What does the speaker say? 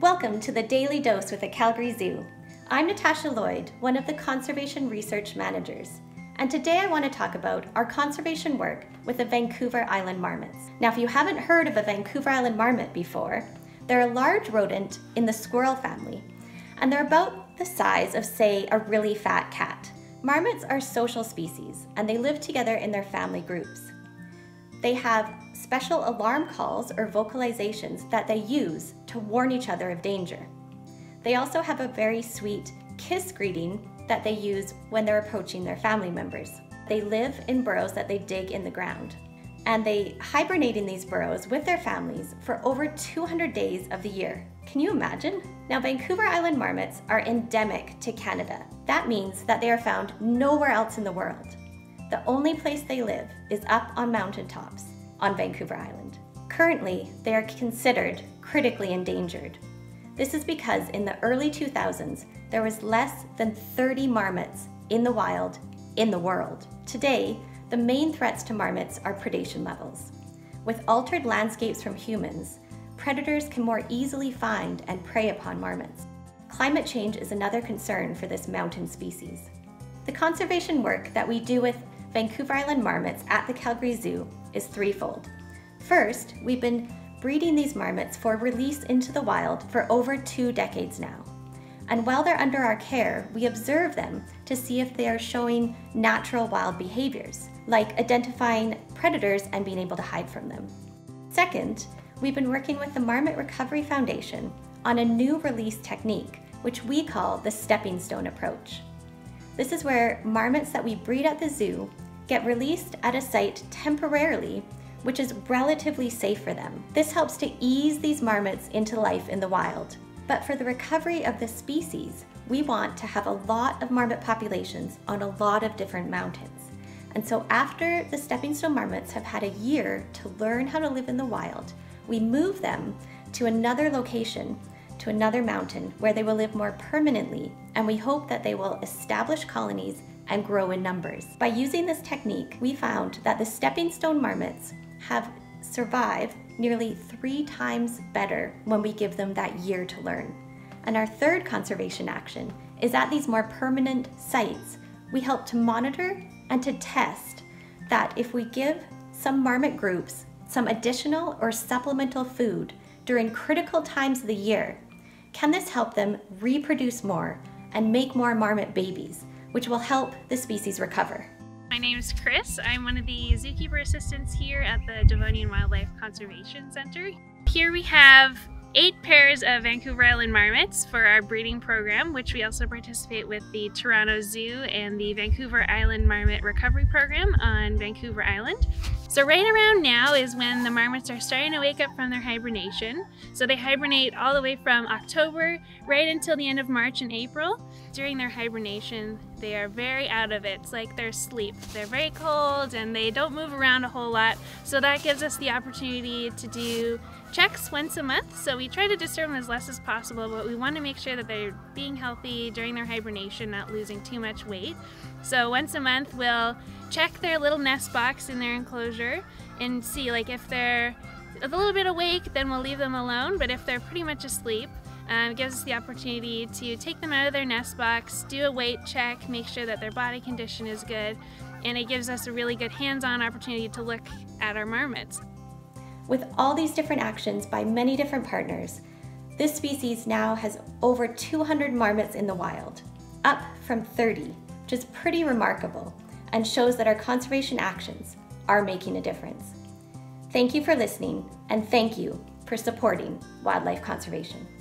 Welcome to the Daily Dose with the Calgary Zoo. I'm Natasha Lloyd, one of the Conservation Research Managers, and today I want to talk about our conservation work with the Vancouver Island marmots. Now, if you haven't heard of a Vancouver Island marmot before, they're a large rodent in the squirrel family, and they're about the size of, say, a really fat cat. Marmots are social species, and they live together in their family groups. They have special alarm calls or vocalizations that they use to warn each other of danger. They also have a very sweet kiss greeting that they use when they're approaching their family members. They live in burrows that they dig in the ground, and they hibernate in these burrows with their families for over 200 days of the year. Can you imagine? Now, Vancouver Island marmots are endemic to Canada. That means that they are found nowhere else in the world. The only place they live is up on mountaintops on Vancouver Island. Currently, they are considered critically endangered. This is because in the early 2000s, there was less than 30 marmots in the wild in the world. Today, the main threats to marmots are predation levels. With altered landscapes from humans, predators can more easily find and prey upon marmots. Climate change is another concern for this mountain species. The conservation work that we do with Vancouver Island marmots at the Calgary Zoo is threefold. First, we've been breeding these marmots for release into the wild for over 2 decades now. And while they're under our care, we observe them to see if they are showing natural wild behaviors, like identifying predators and being able to hide from them. Second, we've been working with the Marmot Recovery Foundation on a new release technique, which we call the stepping stone approach. This is where marmots that we breed at the zoo get released at a site temporarily, which is relatively safe for them. This helps to ease these marmots into life in the wild. But for the recovery of the species, we want to have a lot of marmot populations on a lot of different mountains. And so after the stepping stone marmots have had a year to learn how to live in the wild, we move them to another location, to another mountain where they will live more permanently, and we hope that they will establish colonies and grow in numbers. By using this technique, we found that the stepping stone marmots have survived nearly 3 times better when we give them that year to learn. And our third conservation action is at these more permanent sites, we help to monitor and to test that if we give some marmot groups some additional or supplemental food during critical times of the year, can this help them reproduce more and make more marmot babies, which will help the species recover. My name is Chris. I'm one of the zookeeper assistants here at the Devonian Wildlife Conservation Center. Here we have 8 pairs of Vancouver Island marmots for our breeding program, which we also participate with the Toronto Zoo and the Vancouver Island Marmot Recovery Program on Vancouver Island. So right around now is when the marmots are starting to wake up from their hibernation. So they hibernate all the way from October right until the end of March and April. During their hibernation, they are very out of it. It's like they're asleep. They're very cold and they don't move around a whole lot. So that gives us the opportunity to do checks once a month. So we try to disturb them as less as possible, but we want to make sure that they're being healthy during their hibernation, not losing too much weight. So once a month, we'll check their little nest box in their enclosure and see, like, if they're a little bit awake, then we'll leave them alone. But if they're pretty much asleep, it gives us the opportunity to take them out of their nest box, do a weight check, make sure that their body condition is good, and it gives us a really good hands-on opportunity to look at our marmots. With all these different actions by many different partners, this species now has over 200 marmots in the wild, up from 30, which is pretty remarkable and shows that our conservation actions are making a difference. Thank you for listening, and thank you for supporting wildlife conservation.